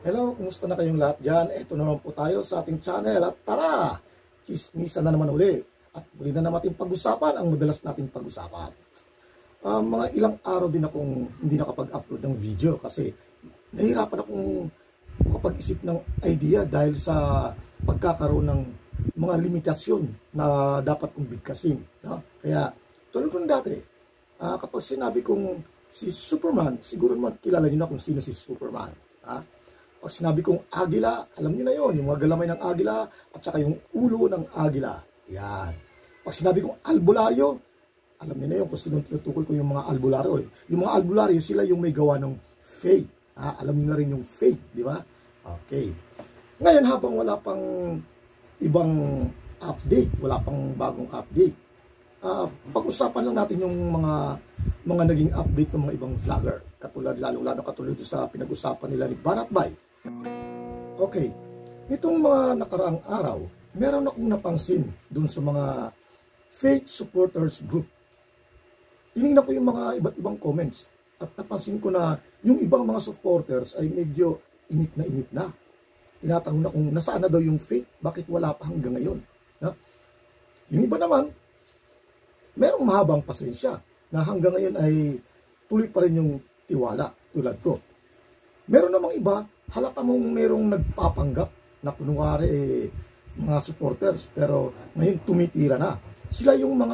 Hello, kumusta na kayong lahat dyan? Ito naman po tayo sa ating channel at tara, chismisan na naman uli. At muli na naman ating pag-usapan ang madalas nating pag-usapan. Mga ilang araw din akong hindi nakapag-upload ng video kasi nahihirapan akong makapag-isip ng idea dahil sa pagkakaroon ng mga limitasyon na dapat kong bigkasin. No? Kaya tulad ko dati, kapag sinabi kong si Superman, siguro naman kilala niyo na kung sino si Superman. Pag sinabi kong agila, alam niyo na yon, yung mga galamay ng agila at saka yung ulo ng agila. Yan. Pag sinabi kong albularyo, alam niyo na yon kung sino tinutukoy ko yung mga albularyo. Yung mga albularyo, sila yung may gawa ng faith. Alam niyo na rin yung faith, di ba? Okay. Ngayon, habang wala pang ibang update, wala pang bagong update, pag-usapan lang natin yung mga naging update ng mga ibang vlogger. Lalo katulad sa pinag-usapan nila ni Banatbay. Okay, nitong mga nakaraang araw, meron akong napansin dun sa mga faith supporters group. Tinignan ko yung mga iba't ibang comments at napansin ko na yung ibang mga supporters ay medyo init na. Tinatanong na kung nasaan na daw yung faith, bakit wala pa hanggang ngayon. Yung iba naman, merong mahabang pasensya na hanggang ngayon ay tuloy pa rin yung tiwala tulad ko. Meron namang iba, halata mong merong nagpapanggap na kunwari mga supporters pero ngayon tumitira na. Sila yung mga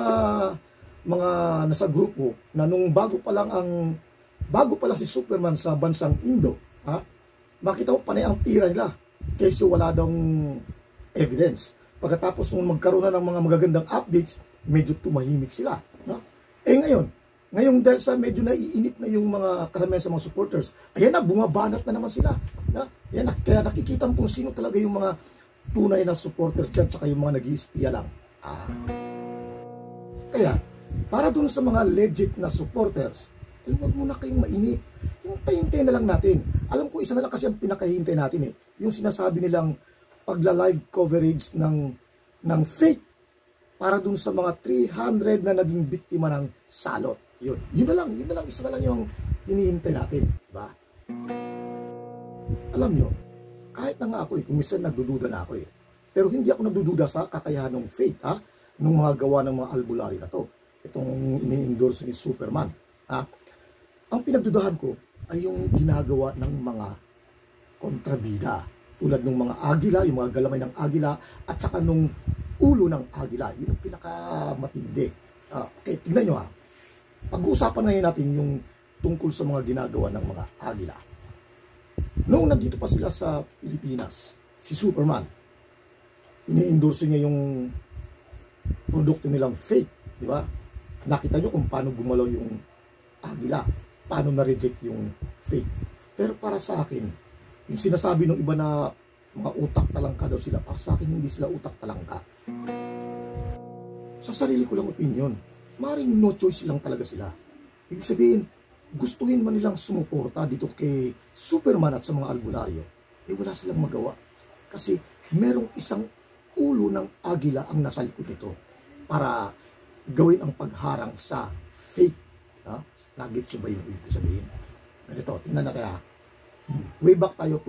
nasa grupo na nung bago pa lang si Superman sa bansang Indo, makita mo panay ang tira nila kaysa wala daw evidence. Pagkatapos nung magkaroon na ng mga magagandang updates, medyo tumahimik sila. Ngayon dahil sa medyo naiinip na yung mga karamihan sa mga supporters, ayan na, bumabanat na naman sila. Ayan na, kaya nakikita mo kung sino talaga yung mga tunay na supporters dyan, tsaka yung mga nag-iispiya lang. Kaya, para dun sa mga legit na supporters, huwag muna kayong mainip. Hintay-hintay na lang natin. Alam ko, isa na lang kasi ang pinakahintay natin yung sinasabi nilang pagla-live coverage ng fake para dun sa mga 300 na naging biktima ng salot. Yun na lang, isa na lang yung hinihintay natin, diba? Alam nyo, kahit na nga ako kung minsan nagdududa na ako pero hindi ako nagdududa sa kakayahan ng faith, ng mga gawa ng mga albularyo na to. Itong ini-endorse ni Superman, Ang pinagdudahan ko ay yung ginagawa ng mga kontrabida, tulad ng mga agila, yung mga galamay ng agila, at saka nung ulo ng agila. Yun ang pinakamatindi. Okay, tignan nyo Pag-uusapan ngayon natin yung tungkol sa mga ginagawa ng mga agila. Noong nandito pa sila sa Pilipinas, si Superman, ini-endorse niya yung produkto nilang fake, di ba? Nakita nyo kung paano gumalaw yung agila, paano na-reject yung fake. Pero para sa akin, yung sinasabi ng iba na mga utak talangka daw sila, para sa akin hindi sila utak talangka. Sa sarili ko lang opinion, maring no choice lang talaga sila. Ibig sabihin, gustuhin man nilang sumuporta dito kay Superman at sa mga albularyo, wala silang magawa. Kasi merong isang ulo ng agila ang nasa likod nito para gawin ang pagharang sa fake. Nagets ba yung ibig sabihin? Ganito, tingnan natin Way back tayo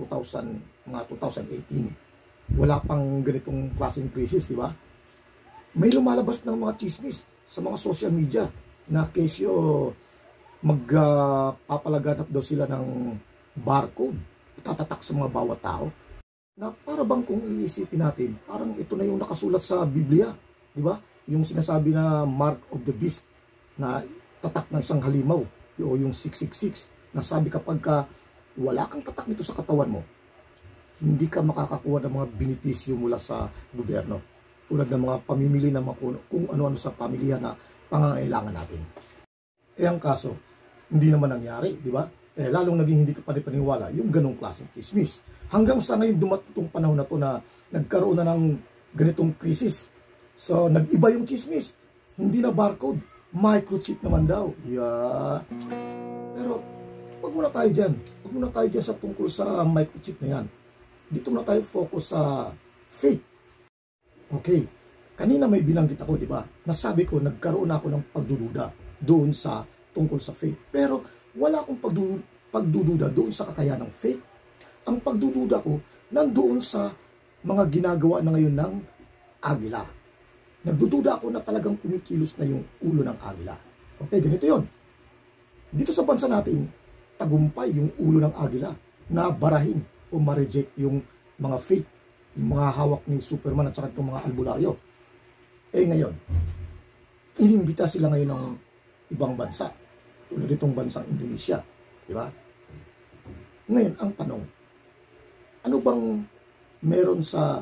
2018, wala pang ganitong klaseng crisis, di ba? May lumalabas ng mga chismis sa mga social media na kesyo magpapalaganap daw sila ng barcode, itatatak sa mga bawat tao. Na para bang kung iisipin natin, parang ito na yung nakasulat sa Biblia, di ba? Yung sinasabi na mark of the beast, na tatak ng isang halimaw, o yung 666, na sabi kapag wala kang tatak nito sa katawan mo, hindi ka makakakuha ng mga benepisyo mula sa gobyerno. Tulad ng mga pamimili ng kung ano-ano sa pamilya na pangangailangan natin. Ang kaso, hindi naman nangyari, di ba? Lalong naging hindi ka panipaniwala yung ganong klaseng chismis. Hanggang sa ngayon dumating itong panahon na to na nagkaroon na ng ganitong krisis. So, nag-iba yung chismis. Hindi na barcode, microchip naman daw. Pero, huwag muna tayo dyan. Huwag muna tayo dyan sa tungkol sa microchip na yan. Dito muna tayo focus sa faith. Okay, kanina may binanggit ako, di ba? Nasabi ko, nagkaroon ako ng pagdududa doon sa tungkol sa faith. Pero wala akong pagdududa doon sa kakayahan ng faith ang pagdududa ko nandoon sa mga ginagawa na ngayon ng agila. Nagdududa ako na talagang kumikilos na yung ulo ng agila. Okay, ganito yon. Dito sa bansa natin, tagumpay yung ulo ng agila na barahin o ma-reject yung mga fake, yung mga hawak ni Superman at saka itong mga albularyo. Eh ngayon, inimbita sila ngayon ng ibang bansa, tulad itong bansang Indonesia, di ba? Ngayon, ang tanong, ano bang meron sa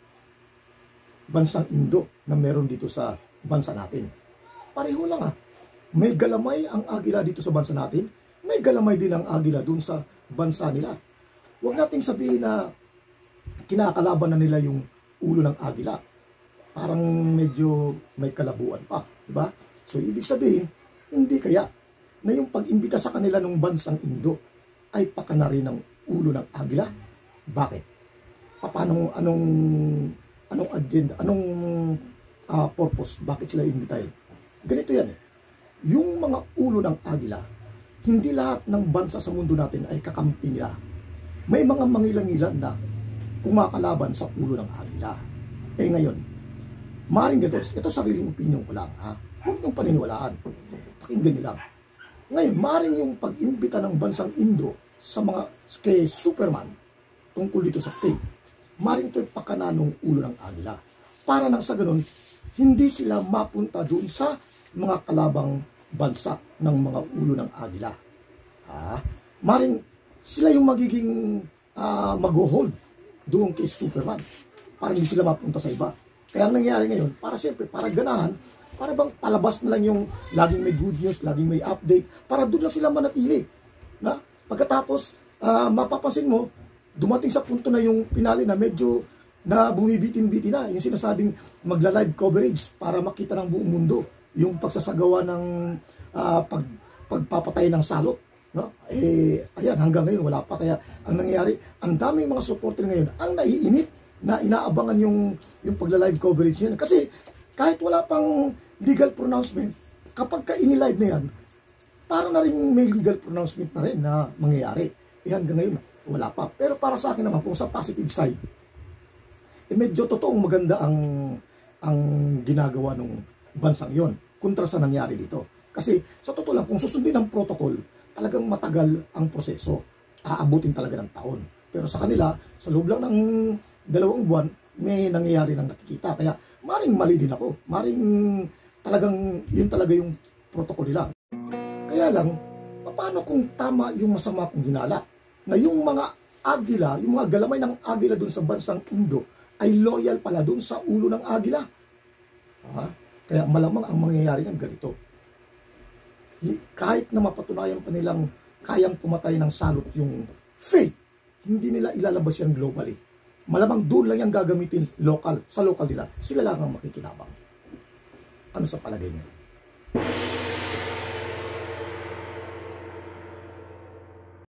bansang Indo na meron dito sa bansa natin? Pareho lang May galamay ang agila dito sa bansa natin, may galamay din ang agila dun sa bansa nila. Huwag nating sabihin na kinakalaban na nila yung ulo ng agila. Parang medyo may kalabuan pa, di ba? So, ibig sabihin, hindi kaya na yung pag-imbita sa kanila ng bansang Indo ay pakana rin ng ulo ng agila? Bakit? Paano, anong agenda, anong purpose? Bakit sila imbitahin? Ganito yan Yung mga ulo ng agila, hindi lahat ng bansa sa mundo natin ay kakampi nila. May mga mangilan-ngilan na kumakalaban sa ulo ng agila. Eh ngayon, maring ito sariling opinion ko lang. Huwag niyong paniniwalaan. Pakinggan niyo lang. Ngayon, maring yung pag-imbita ng bansang Indo sa mga kay Superman tungkol dito sa fake, maring ito'y pakananong ulo ng agila. Para nang sa ganun, hindi sila mapunta doon sa mga kalabang bansa ng mga ulo ng agila. Maring sila yung magiging mag-hold doon kay Superman. Para hindi sila mapunta sa iba. Kaya ang nangyayari ngayon, para siyempre, para ganahan, para bang palabas na lang yung laging may good news, laging may update, para doon lang sila manatili. Na? Pagkatapos, mapapansin mo, dumating sa punto na yung pinali na medyo na bumibitin-bitin na, yung sinasabing magla-live coverage para makita ng buong mundo yung pagsasagawa ng pagpapatay ng salot. No? Ayan, hanggang ngayon wala pa. Kaya ang nangyayari, ang daming mga supporter ngayon ang naiinit na inaabangan yung pagla-live coverage niya. Kasi kahit wala pang legal pronouncement, kapag ka-inilive na yan, para na rin may legal pronouncement na rin na mangyayari. Hanggang ngayon, wala pa. Pero para sa akin naman, kung sa positive side, medyo totoong maganda ang ginagawa ng bansang yon kontra sa nangyari dito. Kasi sa totoo lang, kung susundin ang protocol, talagang matagal ang proseso. Aabutin talaga ng taon. Pero sa kanila, sa loob lang ng 2 buwan, may nangyayari ng nakikita. Kaya maring mali din ako. Maring talagang yun talaga yung protocol nila. Kaya lang, paano kung tama yung masama kong hinala? Na yung mga agila, yung mga galamay ng agila dun sa bansang Indo, ay loyal pala dun sa ulo ng agila. Kaya malamang ang mangyayari ng ganito. Kahit na mapatunayan pa nilang kayang pumatay ng salot yung fake, hindi nila ilalabas yan globally. Malamang doon lang yung gagamitin local, sa local nila. Sila lang ang makikinabang. Ano sa palagay niyo?